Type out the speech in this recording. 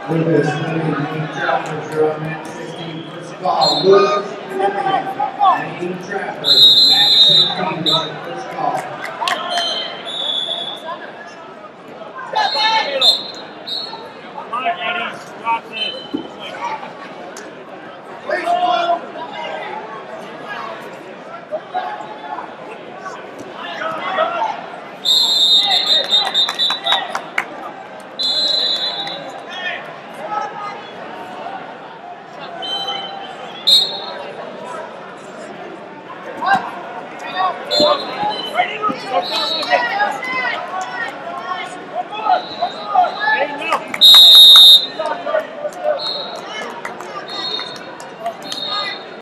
Lbs Prelims, Trappers, you're on match 16, first call. Lbs Prelims, Trappers, match 16, is your first call. Come on, Eddie, drop this. Ready,